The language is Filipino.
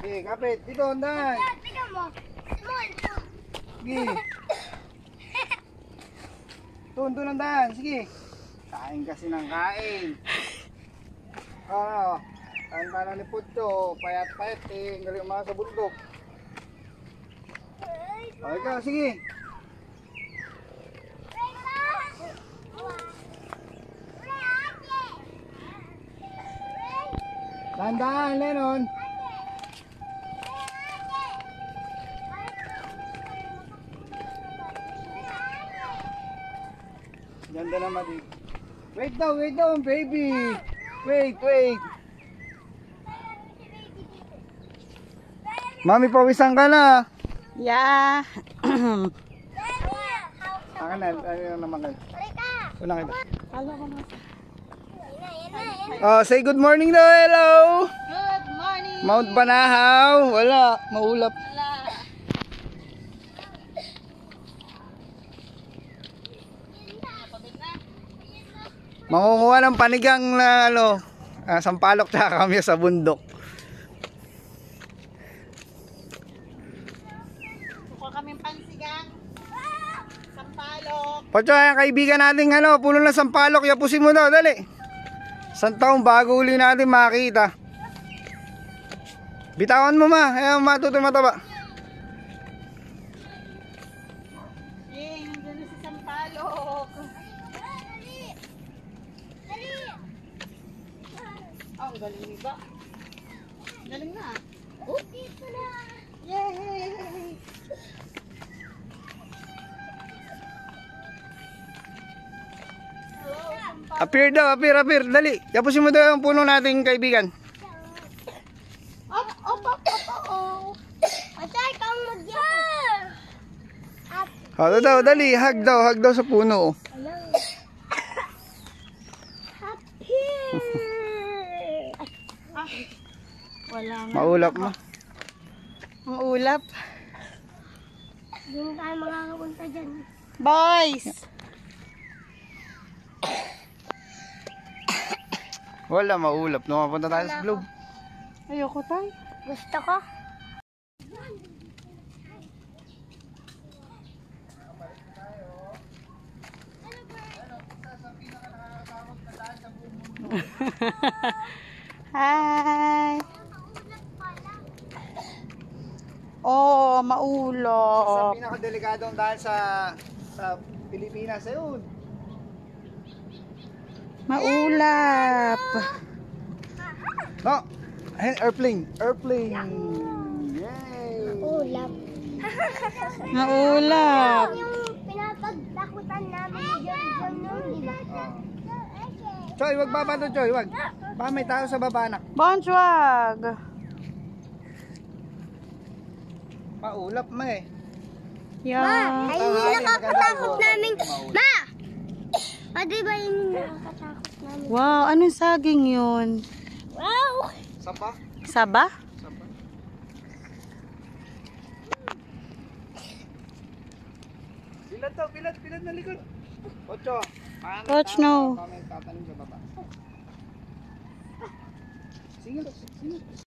Okay, kapit. Dito, undan. Tingnan mo. Small. Sige. Doon, undan. Sige. Kain kasi ng kain. Oo. Kain ni Pucho. Payat-payat eh. Ang galing mga sa bundok. O, ikaw, sige. Dahan-dahan, Lennon. Ganda naman dito. Wait daw, baby. Wait. Mami, pawisan ka na. Yeah. Akan na, ano naman kayo? Una kita. Halo ko na. Oh, say good morning daw, hello. Good morning. Mount Banahaw, wala, maulap. Mangunguha ng panigang na sampalok tsaka kami sa bundok. Kuha kaming pansigang. Sampalok. Pacho, yung kaibigan natin puno ng sampalok, yapusin mo daw, dali. Isang taong bago uli natin makita. Bitawan mo ma, ayaw matuto mataba. Yay, nandiyan na si sampalok. Oh, ang galing ni ba? Galing na. Yay! Appear daw, appear, dali. Yapusin mo daw yung puno nating kaibigan. Op. Atay, kang mag-yapon. Hado daw, dali, hug daw sa puno. Wala nga. Maulap mo. Ang ulap. Hindi tayo makakapunta dyan. Boys! Wala, maulap. Mapunta tayo sa globe. Ayoko tayo. Gusto ko. Hi! Oh, Sa maulap. pinakadelikadong dahil sa Pilipinas, ayun. Maulap. No, airplane. Yay! Ulap. Maulap. Yung pinapagtakutan namin dyan noon, di ba? Choy, wag baba doon, Choy, wag. Baka may tao sa baba, anak. Bonchwag. Maulap ma eh. Yeah. Ayun yung nakakatakot namin. Ma! Di ba yun yung nakakatakot namin? Wow, anong saging yun? Wow! Sapa? Saba? Sapa. Bilat na likod. Ocho. Coach, no. Kami tatanim sa baba. Sige.